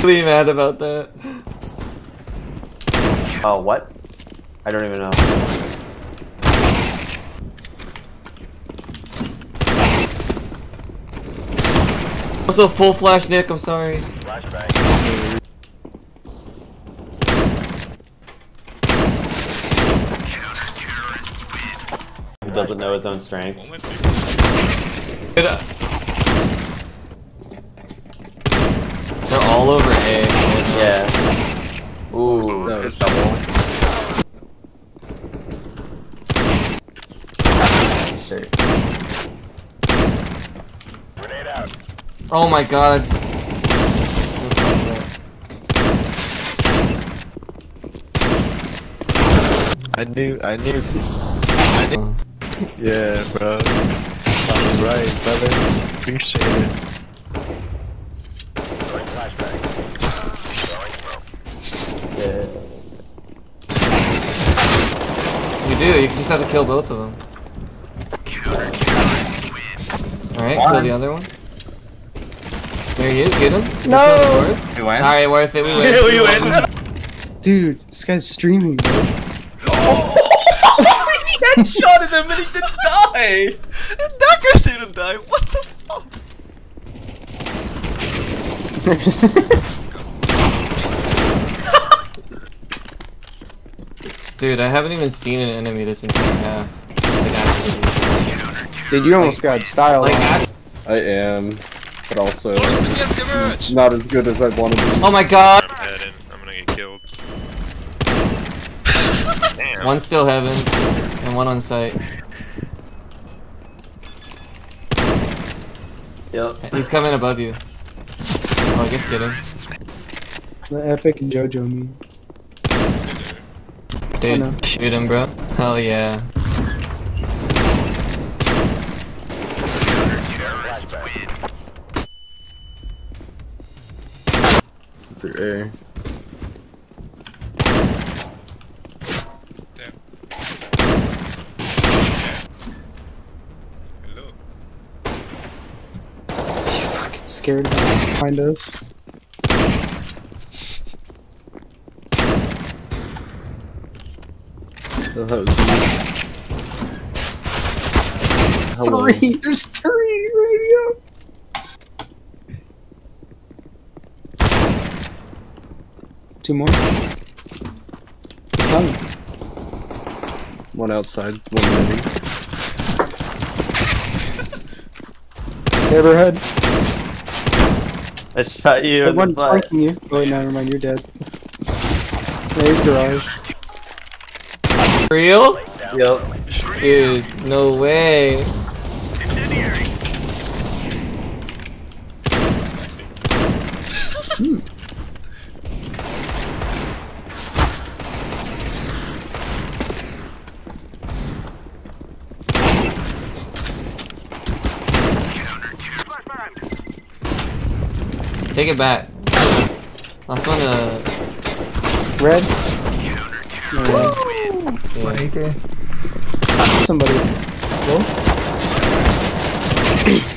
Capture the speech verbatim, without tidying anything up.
Really mad about that. Oh, what? I don't even know. Also full flash, Nick. I'm sorry. Flashbang. Who doesn't know his own strength? Good. They're all over A. Yeah. Ooh, That was double. Sure. Grenade out. Oh my god. I knew, I knew. I knew. Yeah, bro. I'm right, brother. Appreciate it. Throwing flashbang. Throwing smoke. Yeah. You do. You just have to kill both of them. Alright, kill the other one. There he is. Get him. No! We win. Alright, worth it. We win. Yeah, we win. Dude, this guy's streaming, bro. He headshotted him and he didn't die! That guy didn't die, what the fuck? Dude, I haven't even seen an enemy this entire half. Like, actually. Dude, you almost got style. Like, on. act I am, but also not as good as I want to be. oh my god! I'm heading. I'm gonna get killed. Damn. One still heaven, and one on site. Yep. He's coming above you. Oh, I guess get him. The epic JoJo me. Dude, no. shoot him, bro. Hell yeah. Through air. Hello. You fucking scared behind us. That was Hello. Three! There's three radio! Two more. He's coming. One outside, one ready. They overhead. I shot you They in the one butt. flanking you. Oh wait, no, never mind, you're dead. Yeah, he's garage. Real? Yep. Dude, no way. Incendiary. Hmm. Take it back. Last one, uh... Red. No, yeah. somebody. Go.